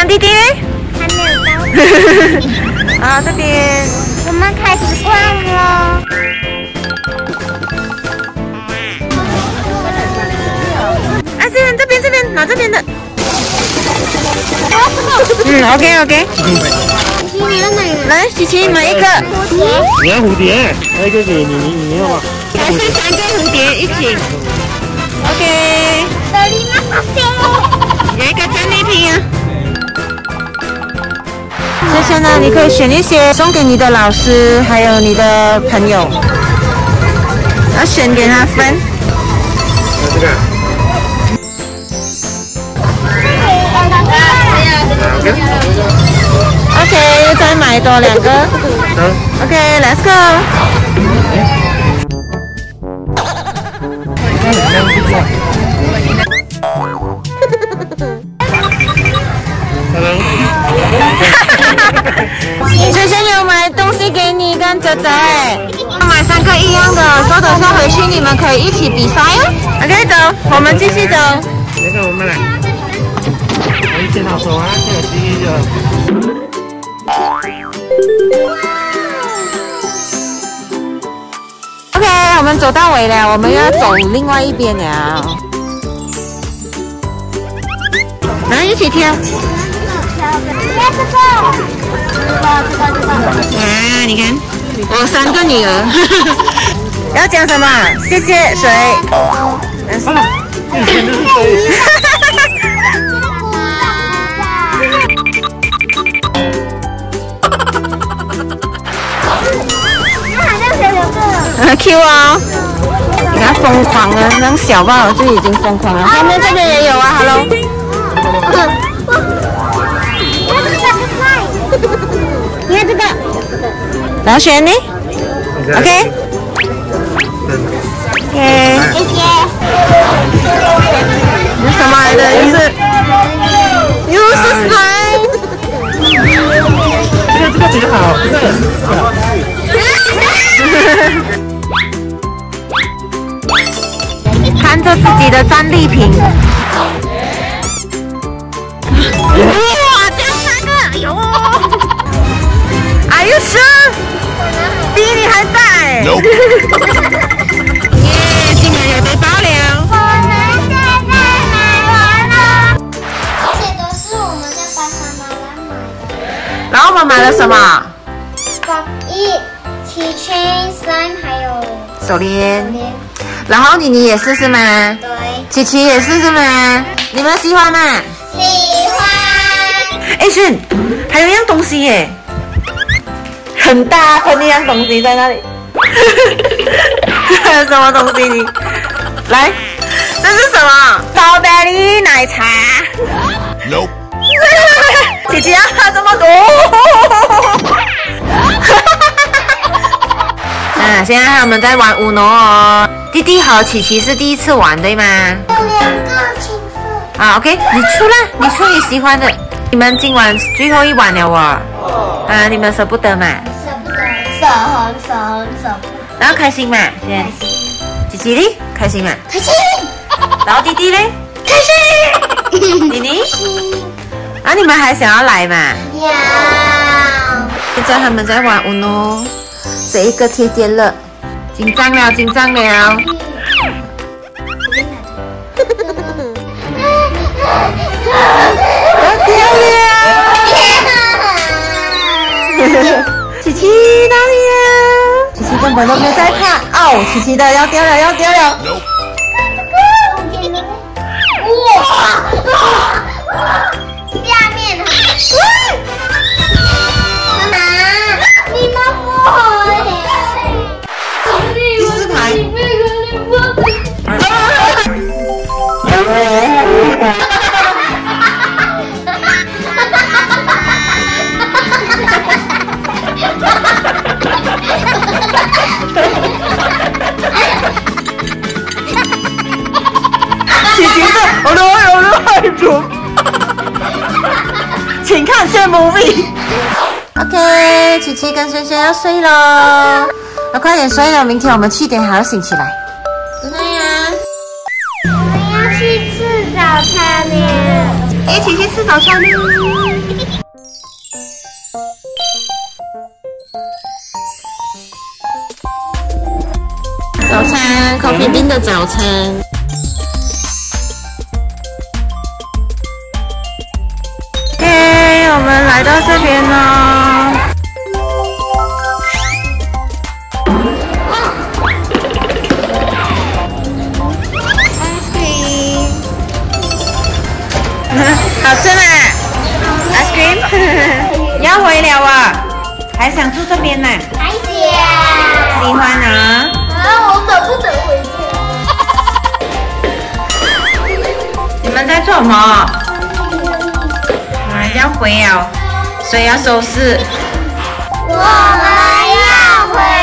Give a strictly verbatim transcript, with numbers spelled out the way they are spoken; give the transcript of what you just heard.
想弟弟呢？ 还没有到。 啊，这边我们开始逛了。 啊，这边这边这边拿这边的。嗯 ，OK OK。 你要哪个？ 来，琪琪买一个。 蝴蝶。 你要蝴蝶，还有一个给你，你你要吗？ 还是三个蝴蝶一起。OK。 德丽娜咖啡。 有一个战利品啊。这些呢，你可以选一些送给你的老师，还有你的朋友，要选给他分。 这个。 OK， 再买多两个。OK，Let's go。轩轩有买东西给你跟哲哲哎，买三个一样的，说等下回去你们可以一起比赛哦。OK， 走，我们继续走。 那个我们来，我们先好手啊，这个第一个。 OK， 我们走到尾了，我们要走另外一边了。来，一起跳。啊，你看，我三个女儿。要讲什么？谢谢谁？ 好了，以前就是谁？ 很 Q 啊！你看疯狂啊，那种小豹就已经疯狂了。后面这边也有啊 ，Hello。你看这个，然后选你 ，OK。OK。 谢谢。 你什么来的？又是又是 slime。 这个这个比较好，这个。 看着自己的战利品。哇，这样三个，哎呦 ！Are you sure？ 比你还大哎！耶，今晚有背包了。 我们现在买完了。这些都是我们在巴沙马兰买的。 然后我们买了什么？ 一 keychain slime 还有手链。 手链。 然后妮妮也是是吗？ 对。 琪琪也是是吗？你们喜欢吗？ 喜欢。 哎，轩，还有一样东西耶，很大份一样东西在那里。什么东西你？来，这是什么？草莓梨奶茶。 No。 琪琪要喝这么多。啊，现在我们在玩 Uno 哦。弟弟和琪琪是第一次玩，对吗？ 有两个青色。 啊 ，OK， 你出啦，你出你喜欢的。你们今晚最后一晚了哦。啊，你们舍不得嘛？ 舍不得，舍很舍很舍不得。 然后开心嘛？先，琪琪哩开心嘛？ 开心。 然后弟弟嘞？ 开心。 妮妮？啊，你们还想要来嘛？ 要。 现在他们在玩 Uno， 这一个贴点了，紧张了，紧张了。好漂亮！琪琪哪里呀？琪琪根本都没有在看哦，琪琪的要掉了，要掉了。 哇！下面呢？妈妈，你们不好哎！ 第四排。琪琪的，我的我的害主，请看这 movie。OK， 琪琪跟轩轩要睡喽，那快点睡了，明天我们七点还要醒起来。真的呀？ 我们要去吃早餐呢。 一起去吃早餐呢。 餐 ，Coffee Bean 的早餐。OK， 我们来到这边了。ice cream， 好吃吗 ？ice cream， 要回了啊，还想住这边呢？ 还想。 喜欢啊？ 啊，我舍不得回去。 你们在做什么？啊，要回了，所以要收拾。 我们要回